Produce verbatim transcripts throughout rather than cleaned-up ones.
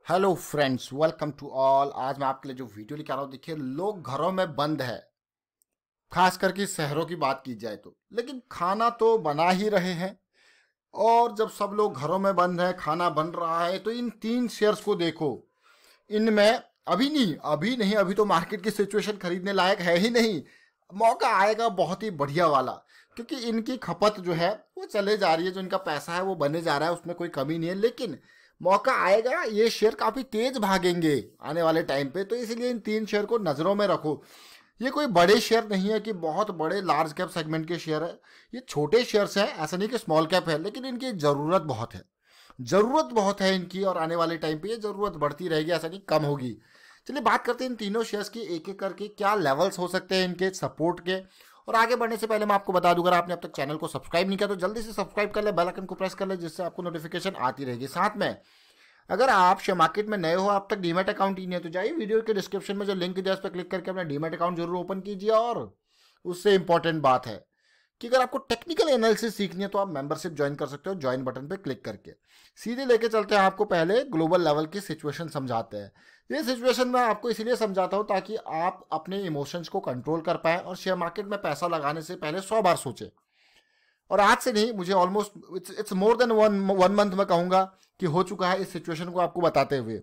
Hello friends, welcome to all. आज मैं आपके लिए जो वीडियो लेकर आ रहा हूँ, देखिए लोग घरों में बंद है, खास करके शहरों की बात की जाए तो, लेकिन खाना तो बना ही रहे हैं। और जब सब लोग घरों में बंद है, खाना बन रहा है, तो इन तीन शेयर्स को देखो। इनमें अभी नहीं अभी नहीं अभी तो मार्केट की सिचुएशन खरीदने लायक है ही नहीं। मौका आएगा बहुत ही बढ़िया वाला, क्योंकि इनकी खपत जो है वो चले जा रही है, जो इनका पैसा है वो बने जा रहा है, उसमें कोई कमी नहीं है। लेकिन मौका आएगा, ये शेयर काफी तेज भागेंगे आने वाले टाइम पे, तो इसलिए इन तीन शेयर को नजरों में रखो। ये कोई बड़े शेयर नहीं है कि बहुत बड़े लार्ज कैप सेगमेंट के शेयर है, ये छोटे शेयर्स हैं। ऐसा नहीं कि स्मॉल कैप है, लेकिन इनकी जरूरत बहुत है, जरूरत बहुत है इनकी, और आने वाले टाइम पे ये जरूरत बढ़ती रहेगी, ऐसा नहीं कम होगी। चलिए बात करते हैं इन तीनों शेयर्स की एक एक करके, क्या लेवल्स हो सकते हैं इनके सपोर्ट के। और आगे बढ़ने से पहले मैं आपको बता दूं, अगर आपने अब तक चैनल को सब्सक्राइब नहीं किया तो जल्दी से सब्सक्राइब कर ले, बेल आइकन को प्रेस कर ले, जिससे आपको नोटिफिकेशन आती रहेगी। साथ में अगर आप शेयर मार्केट में नए हो, आप तक डीमैट अकाउंट ही नहीं है, तो जाइए वीडियो के डिस्क्रिप्शन में जो लिंक दिया है उस पर क्लिक करके अपना डीमैट अकाउंट जरूर ओपन कीजिए। और उससे इंपॉर्टेंट बात है कि अगर आपको टेक्निकल एनालिसिस सीखनी है तो आप मेंबरशिप ज्वाइन कर सकते हो, ज्वाइन बटन पे क्लिक करके। सीधे लेके चलते हैं आपको, पहले ग्लोबल लेवल की सिचुएशन समझाते हैं। ये सिचुएशन मैं आपको इसलिए समझाता हूँ ताकि आप अपने इमोशंस को कंट्रोल कर पाए और शेयर मार्केट में पैसा लगाने से पहले सौ बार सोचें। और आज से नहीं, मुझे almost it's it's more than one one month मैं कहूँगा कि हो चुका है इस सिचुएशन को आपको बताते हुए।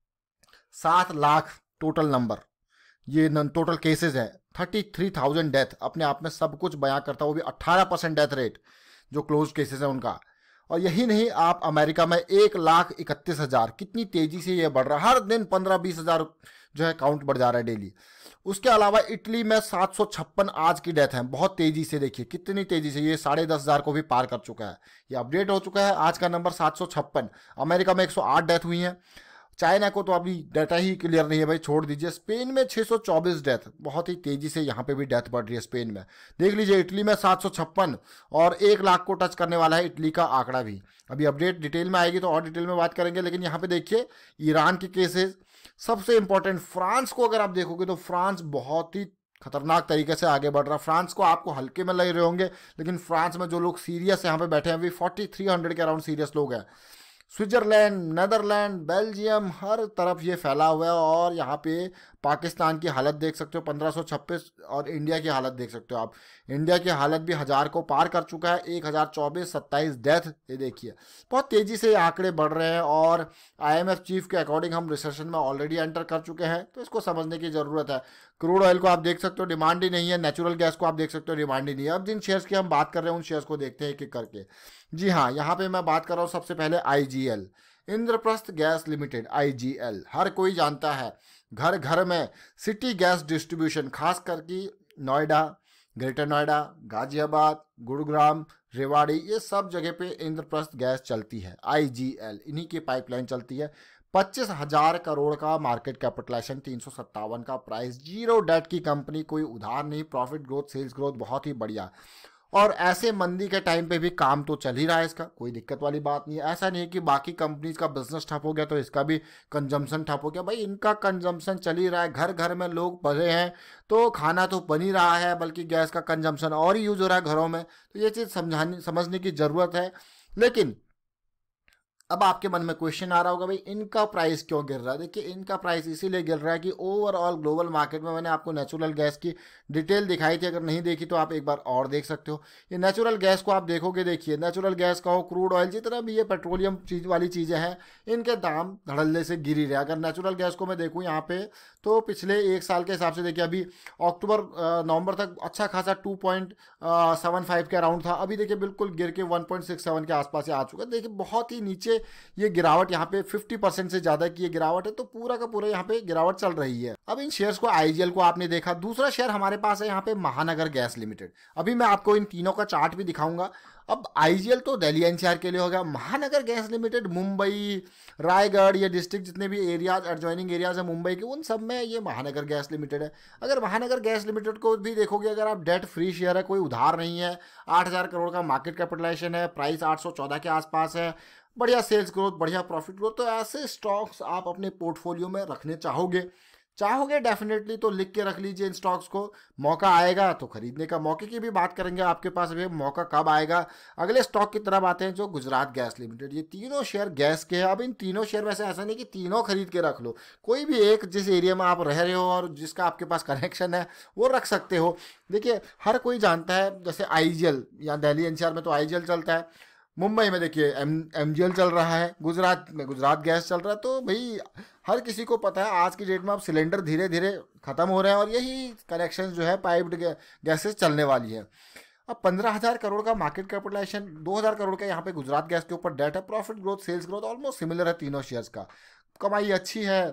सात लाख टोटल नंबर, ये टोटल केसेस है, थर्टी थ्री थाउजेंड डेथ, अपने आप में सब कुछ बयां करता, वो भी अट्ठारह परसेंट डेथ रेट जो क्लोज केसेस है उनका। और यही नहीं, आप अमेरिका में एक लाख इकतीस हजार, कितनी तेजी से ये बढ़ रहा है, हर दिन पंद्रह बीस हजार जो है काउंट बढ़ जा रहा है डेली। उसके अलावा इटली में सात सौ छप्पन आज की डेथ है, बहुत तेजी से, देखिए कितनी तेजी से ये साढ़े दस हजार को भी पार कर चुका है, ये अपडेट हो चुका है, आज का नंबर सात सौ छप्पन। अमेरिका में एक सौ आठ डेथ हुई है। चाइना को तो अभी डाटा ही क्लियर नहीं है भाई, छोड़ दीजिए। स्पेन में छह सौ चौबीस डेथ, बहुत ही तेजी से यहाँ पे भी डेथ बढ़ रही है स्पेन में। देख लीजिए इटली में सात सौ छप्पन, और एक लाख को टच करने वाला है इटली का आंकड़ा भी। अभी अपडेट डिटेल में आएगी तो और डिटेल में बात करेंगे। लेकिन यहाँ पे देखिए ईरान के केसेस, सबसे इंपॉर्टेंट फ्रांस को अगर आप देखोगे तो फ्रांस बहुत ही खतरनाक तरीके से आगे बढ़ रहा है। फ्रांस को आपको हल्के में लग रहे होंगे, लेकिन फ्रांस में जो लोग सीरियस यहाँ पे बैठे हैं, अभी फोर्टी थ्री हंड्रेड के अराउंड सीरियस लोग हैं। स्विट्जरलैंड, नेदरलैंड, बेल्जियम, हर तरफ ये फैला हुआ है। और यहाँ पे पाकिस्तान की हालत देख सकते हो पंद्रह सौ छब्बीस, और इंडिया की हालत देख सकते हो आप। इंडिया की हालत भी हजार को पार कर चुका है, एक हजार चौबीस सत्ताईस डेथ, ये देखिए बहुत तेजी से आंकड़े बढ़ रहे हैं। और आईएमएफ चीफ के अकॉर्डिंग हम रिसेशन में ऑलरेडी एंटर कर चुके हैं, तो इसको समझने की जरूरत है। क्रूड ऑयल को आप देख सकते हो डिमांड ही नहीं है, नेचुरल गैस को आप देख सकते हो डिमांड ही नहीं है। अब जिन शेयर्स की हम बात कर रहे हैं उन शेयर्स को देखते हैं एक एक करके। जी हाँ, यहाँ पे मैं बात कर रहा हूँ सबसे पहले IGL, Indraprastha gas limited. IGL हर कोई जानता है, घर घर में सिटी गैस डिस्ट्रीब्यूशन, खास करके नोएडा, ग्रेटर नोएडा, गाजियाबाद, गुरुग्राम, रेवाड़ी, ये सब जगह पे इंद्रप्रस्थ गैस चलती है। आईजीएल इन्हीं की पाइपलाइन चलती है। पच्चीस हजार करोड़ का मार्केट कैपिटलाइजेशन, तीन सौ सत्तावन का प्राइस, जीरो डेट की कंपनी, कोई उधार नहीं, प्रॉफिट ग्रोथ, सेल्स ग्रोथ बहुत ही बढ़िया। और ऐसे मंदी के टाइम पे भी काम तो चल ही रहा है, इसका कोई दिक्कत वाली बात नहीं है। ऐसा नहीं है कि बाकी कंपनीज का बिजनेस ठप हो गया तो इसका भी कंजम्पशन ठप हो गया, भाई इनका कंजम्पशन चल ही रहा है। घर घर में लोग भरे हैं तो खाना तो बन ही रहा है, बल्कि गैस का कंजम्पशन और ही यूज हो रहा है घरों में, तो ये चीज़ समझाने समझने की ज़रूरत है। लेकिन अब आपके मन में क्वेश्चन आ रहा होगा, भाई इनका प्राइस क्यों गिर रहा है। देखिए इनका प्राइस इसीलिए गिर रहा है कि ओवरऑल ग्लोबल मार्केट में, मैंने आपको नेचुरल गैस की डिटेल दिखाई थी, अगर नहीं देखी तो आप एक बार और देख सकते हो। ये नेचुरल गैस को आप देखोगे, देखिए नेचुरल गैस का हो, क्रूड ऑयल, जितना भी ये पेट्रोलियम चीज वाली चीज़ें हैं, इनके दाम धड़ल्ले से गिर ही रहे। अगर नेचुरल गैस को मैं देखूँ यहाँ पे, तो पिछले एक साल के हिसाब से देखिए, अभी अक्टूबर नवंबर तक अच्छा खासा टू पॉइंट सेवन फाइव के अराउंड था, अभी देखिए बिल्कुल गिर के वन पॉइंट सिक्स सेवन के आसपास आ चुका है। देखिए बहुत ही नीचे ये गिरावट, यहाँ पे फिफ्टी परसेंट से ज्यादा की ये गिरावट है, तो पूरा का पूरा यहाँ पे गिरावट चल रही है। अब इन शेयर्स को, आईजीएल को आपने देखा। दूसरा शेयर हमारे पास है यहाँ पे महानगर गैस लिमिटेड। अभी मैं आपको इन तीनों का चार्ट भी दिखाऊंगा। अब आईजीएल तो दिल्ली एनसीआर के लिए हो गया, महानगर गैस लिमिटेड मुंबई, रायगढ़, ये डिस्ट्रिक्ट जितने भी एरियाज, एडजॉइनिंग एरियाज है मुंबई के, उन सब में ये महानगर गैस लिमिटेड है। अगर महानगर गैस लिमिटेड को भी देखोगे, अगर आप डेट फ्री शेयर है, कोई उधार नहीं है, आठ हजार करोड़ का मार्केट कैपिटलाइजेशन है, प्राइस आठ सौ चौदह के आसपास है, बढ़िया सेल्स ग्रोथ, बढ़िया प्रॉफिट ग्रोथ, तो ऐसे स्टॉक्स आप अपने पोर्टफोलियो में रखने चाहोगे चाहोगे डेफिनेटली तो लिख के रख लीजिए इन स्टॉक्स को, मौका आएगा तो खरीदने का। मौके की भी बात करेंगे आपके पास भी, मौका कब आएगा। अगले स्टॉक की तरफ आते हैं जो गुजरात गैस लिमिटेड। ये तीनों शेयर गैस के हैं। अब इन तीनों शेयर में से ऐसा नहीं कि तीनों खरीद के रख लो, कोई भी एक जिस एरिया में आप रह रहे हो और जिसका आपके पास कनेक्शन है वो रख सकते हो। देखिए हर कोई जानता है, जैसे आईजीएल या दिल्ली एनसीआर में तो आईजीएल चलता है, मुंबई में देखिए एम एमजीएल चल रहा है, गुजरात में गुजरात गैस चल रहा है। तो भाई हर किसी को पता है आज की डेट में अब सिलेंडर धीरे धीरे खत्म हो रहे हैं और यही कनेक्शन जो है पाइप्ड गैसेस चलने वाली है। अब पंद्रह हजार करोड़ का मार्केट कैपिटलाइजेशन, दो हजार करोड़ का यहाँ पे गुजरात गैस के ऊपर डेट है। Profit growth, sales growth almost similar है तीनों शेयर्स का, कमाई अच्छी है।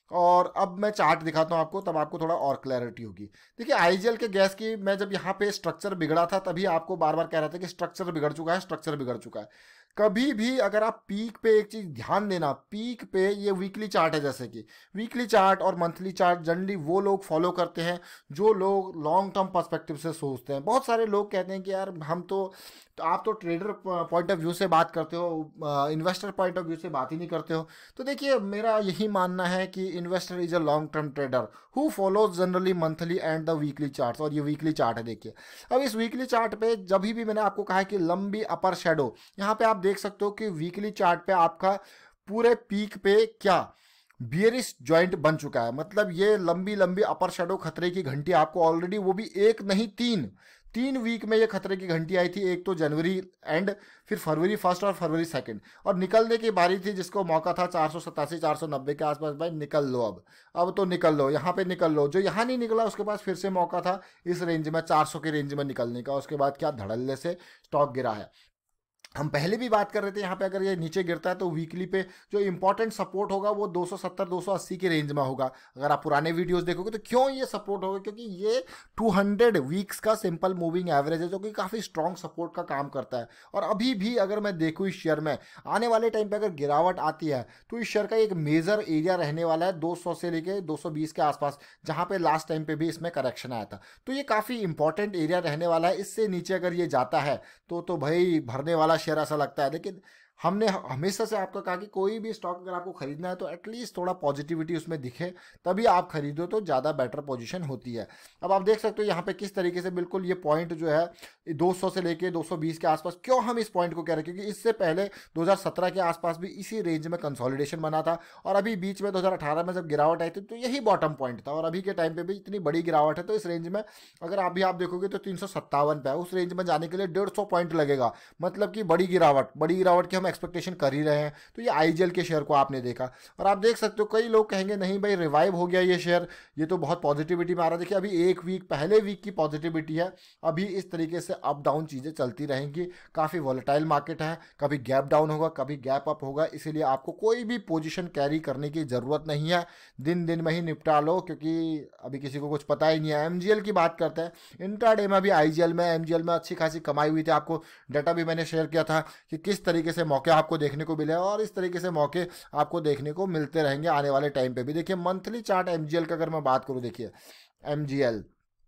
और अब मैं चार्ट दिखाता हूँ आपको, तब आपको थोड़ा और क्लैरिटी होगी। देखिए आईजीएल के गैस की मैं जब यहाँ पे स्ट्रक्चर बिगड़ा था तभी आपको बार बार कह रहा था कि स्ट्रक्चर बिगड़ चुका है, स्ट्रक्चर बिगड़ चुका है। कभी भी अगर आप पीक पे एक चीज ध्यान देना, पीक पे ये वीकली चार्ट है, जैसे कि वीकली चार्ट और मंथली चार्ट जनरली वो लोग फॉलो करते हैं जो लोग लॉन्ग टर्म पर्सपेक्टिव से सोचते हैं। बहुत सारे लोग कहते हैं कि यार हम तो, तो आप तो ट्रेडर पॉइंट ऑफ व्यू से बात करते हो, इन्वेस्टर पॉइंट ऑफ व्यू से बात ही नहीं करते हो। तो देखिए मेरा यही मानना है कि investor is a long term trader who follows generally monthly and the weekly charts. और ये वीकली चार्ट है देखिए। अब इस वीकली चार्ट पे जब भी मैंने आपको कहा है कि लंबी अपर शेडो, यहाँ पे आप देख सकते हो कि वीकली चार्ट पे आपका पूरे पीक पे क्या बियरिश जॉइंट बन चुका है। मतलब ये लंबी लंबी अपर शेडो खतरे की घंटी आपको ऑलरेडी, वो भी एक नहीं तीन तीन वीक में ये खतरे की घंटी आई थी। एक तो जनवरी एंड, फिर फरवरी फर्स्ट और फरवरी सेकंड, और निकलने की बारी थी जिसको मौका था चार सौ सतासी चार सौ नब्बे के आसपास। भाई निकल लो अब अब तो निकल लो, यहाँ पे निकल लो। जो यहाँ नहीं निकला उसके पास फिर से मौका था इस रेंज में चार सौ के रेंज में निकलने का। उसके बाद क्या धड़ल्ले से स्टॉक गिरा है। हम पहले भी बात कर रहे थे यहाँ पे अगर ये नीचे गिरता है तो वीकली पे जो इंपॉर्टेंट सपोर्ट होगा वो दो सौ सत्तर दो सौ अस्सी के रेंज में होगा। अगर आप पुराने वीडियोस देखोगे तो क्यों ये सपोर्ट होगा, क्योंकि ये दो सौ वीक्स का सिंपल मूविंग एवरेज है जो कि काफ़ी स्ट्रॉन्ग सपोर्ट का काम करता है। और अभी भी अगर मैं देखूँ इस शेयर में आने वाले टाइम पर अगर गिरावट आती है तो इस शेयर का एक मेजर एरिया रहने वाला है दो सौ से लेके दो सौ बीस के आसपास, जहाँ पे लास्ट टाइम पे भी इसमें करेक्शन आया था। तो ये काफ़ी इंपॉर्टेंट एरिया रहने वाला है। इससे नीचे अगर ये जाता है तो तो भाई भरने वाला शेयर ऐसा लगता है। लेकिन हमने हमेशा से आपको कहा कि कोई भी स्टॉक अगर आपको खरीदना है तो एटलीस्ट थोड़ा पॉजिटिविटी उसमें दिखे तभी आप खरीदो, तो ज़्यादा बेटर पोजीशन होती है। अब आप देख सकते हो यहाँ पे किस तरीके से बिल्कुल ये पॉइंट जो है दो सौ से लेके दो सौ बीस के आसपास। क्यों हम इस पॉइंट को कह रहे हैं, क्योंकि इससे पहले दो हज़ार सत्रह के आसपास भी इसी रेंज में कंसोलिडेशन बना था और अभी बीच में दो हज़ार अठारह में जब गिरावट आई थी तो यही बॉटम पॉइंट था। और अभी के टाइम पे भी इतनी बड़ी गिरावट है तो इस रेंज में अगर अभी आप देखोगे तो तीन सौ सत्तावन पे है, उस रेंज में जाने के लिए डेढ़ सौ पॉइंट लगेगा। मतलब कि बड़ी गिरावट बड़ी गिरावट की हम एक्सपेक्टेशन कर ही रहे हैं। तो ये आईजीएल के शेयर को आपने देखा और आप देख सकते हो कई लोग कहेंगे नहीं भाई रिवाइव हो गया ये शेयर, ये तो बहुत पॉजिटिविटी में आ रहा है। देखिए अभी एक वीक पहले वीक की पॉजिटिविटी है, अभी इस तरीके से अप डाउन चीज़ें चलती रहेंगी। काफ़ी वॉलेटाइल मार्केट है, कभी गैप डाउन होगा कभी गैप अप होगा, इसीलिए आपको कोई भी पोजीशन कैरी करने की ज़रूरत नहीं है, दिन दिन में ही निपटा लो क्योंकि अभी किसी को कुछ पता ही नहीं है। एमजीएल की बात करते हैं, इंट्राडे में भी आईजीएल में एमजीएल में अच्छी खासी कमाई हुई थी। आपको डाटा भी मैंने शेयर किया था कि किस तरीके से मौके आपको देखने को मिले और इस तरीके से मौके आपको देखने को मिलते रहेंगे आने वाले टाइम पे भी। देखिए मंथली चार्ट एमजीएल का अगर मैं बात करूं, देखिए एमजीएल,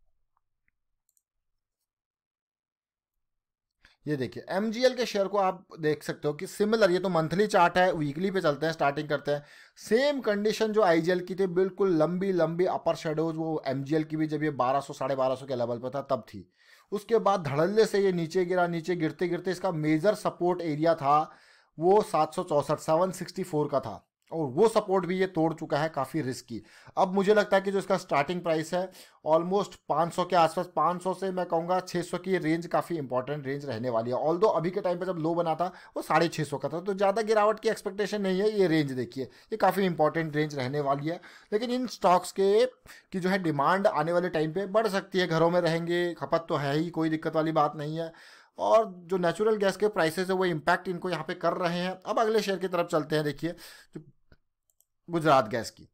ये देखिए एमजीएल के शेयर को आप देख सकते हो कि सिमिलर, ये तो मंथली चार्ट है, वीकली पे चलते हैं, स्टार्टिंग करते हैं। सेम कंडीशन जो आईजीएल की थी, बिल्कुल लंबी लंबी अपर शेडोज वो एमजीएल की भी जब ये बारह सौ साढ़े बारह सौ के लेवल पर था तब थी। उसके बाद धड़ल्ले से ये नीचे गिरा, नीचे गिरते गिरते इसका मेजर सपोर्ट एरिया था वो सात सौ चौसठ सेवन सिक्सटी फोर का था और वो सपोर्ट भी ये तोड़ चुका है, काफ़ी रिस्की। अब मुझे लगता है कि जो इसका स्टार्टिंग प्राइस है ऑलमोस्ट पाँच सौ के आसपास, पाँच सौ से मैं कहूँगा छह सौ की रेंज काफ़ी इंपॉर्टेंट रेंज रहने वाली है। ऑल्दो अभी के टाइम पे जब लो बना था वो साढ़े छः सौ का था, तो ज़्यादा गिरावट की एक्सपेक्टेशन नहीं है। ये रेंज देखिए ये काफ़ी इंपॉर्टेंट रेंज रहने वाली है। लेकिन इन स्टॉक्स के की जो है डिमांड आने वाले टाइम पर बढ़ सकती है, घरों में रहेंगे, खपत तो है ही, कोई दिक्कत वाली बात नहीं है। और जो नेचुरल गैस के प्राइसेस है वो इम्पैक्ट इनको यहाँ पे कर रहे हैं। अब अगले शेयर की तरफ चलते हैं। देखिए जो गुजरात गैस की,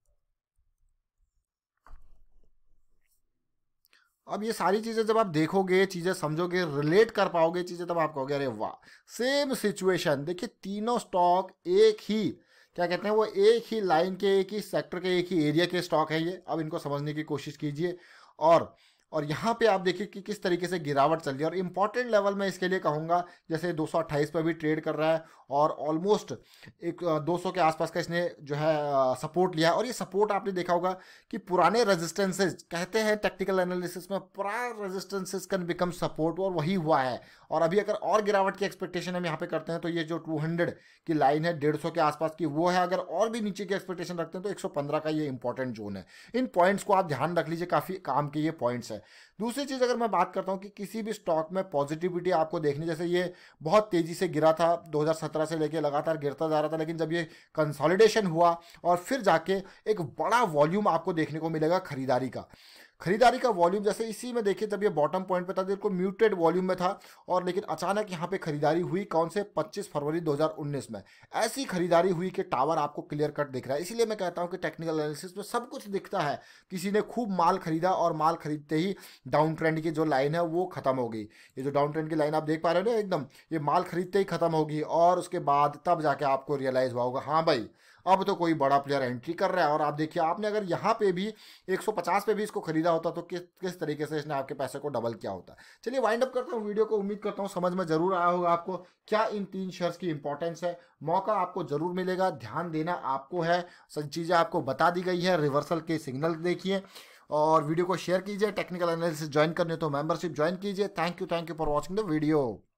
अब ये सारी चीज़ें जब आप देखोगे, चीज़ें समझोगे, रिलेट कर पाओगे चीज़ें, तब आप कहोगे अरे वाह सेम सिचुएशन। देखिए तीनों स्टॉक एक ही, क्या कहते हैं वो, एक ही लाइन के, एक ही सेक्टर के, एक ही एरिया के स्टॉक है ये। अब इनको समझने की कोशिश कीजिए। और और यहाँ पे आप देखिए कि किस तरीके से गिरावट चल रही है। और इम्पॉर्टेंट लेवल में इसके लिए कहूँगा, जैसे दो सौ अट्ठाईस पर भी ट्रेड कर रहा है और ऑलमोस्ट एक दो सौ के आसपास का इसने जो है सपोर्ट लिया। और ये सपोर्ट आपने देखा होगा कि पुराने रेजिस्टेंसेज, कहते हैं टेक्निकल एनालिसिस में, पुराने रेजिस्टेंसेज कैन बिकम सपोर्ट, और वही हुआ है। और अभी अगर और गिरावट की एक्सपेक्टेशन हम यहाँ पे करते हैं तो ये जो दो सौ की लाइन है डेढ़ सौ के आसपास की, वो है। अगर और भी नीचे की एक्सपेक्टेशन रखते हैं तो एक सौ पंद्रह का ये इंपॉर्टेंट जोन है। इन पॉइंट्स को आप ध्यान रख लीजिए, काफ़ी काम के ये पॉइंट्स है। दूसरी चीज़ अगर मैं बात करता हूँ कि किसी भी स्टॉक में पॉजिटिविटी आपको देखनी, जैसे ये बहुत तेज़ी से गिरा था दो हज़ार सत्रह से लेके लगातार गिरता जा रहा था, लेकिन जब ये कंसोलिडेशन हुआ और फिर जाके एक बड़ा वॉल्यूम आपको देखने को मिलेगा खरीदारी का। खरीदारी का वॉल्यूम जैसे इसी में देखिए, जब ये बॉटम पॉइंट पे था देखो म्यूटेड वॉल्यूम में था, और लेकिन अचानक यहाँ पे खरीदारी हुई कौन से पच्चीस फरवरी दो हज़ार उन्नीस में। ऐसी खरीदारी हुई कि टावर आपको क्लियर कट दिख रहा है। इसीलिए मैं कहता हूँ कि टेक्निकल एनालिसिस में सब कुछ दिखता है। किसी ने खूब माल खरीदा और माल खरीदते ही डाउन ट्रेंड की जो लाइन है वो खत्म हो गई। ये जो डाउन ट्रेंड की लाइन आप देख पा रहे हो ना, एकदम ये माल खरीदते ही खत्म होगी, और उसके बाद तब जाके आपको रियलाइज हुआ होगा हाँ भाई अब तो कोई बड़ा प्लेयर एंट्री कर रहा है। और आप देखिए, आपने अगर यहाँ पे भी एक सौ पचास पे भी इसको खरीदा होता तो किस किस तरीके से इसने आपके पैसे को डबल किया होता। चलिए वाइंड अप करता हूँ वीडियो को। उम्मीद करता हूँ समझ में जरूर आया होगा आपको क्या इन तीन शेयर्स की इंपॉर्टेंस है। मौका आपको जरूर मिलेगा, ध्यान देना आपको है। सब चीज़ें आपको बता दी गई है, रिवर्सल के सिग्नल देखिए, और वीडियो को शेयर कीजिए। टेक्निकल एनालिसिस ज्वाइन करने तो मेंबरशिप ज्वाइन कीजिए। Thank you thank you for watching the video.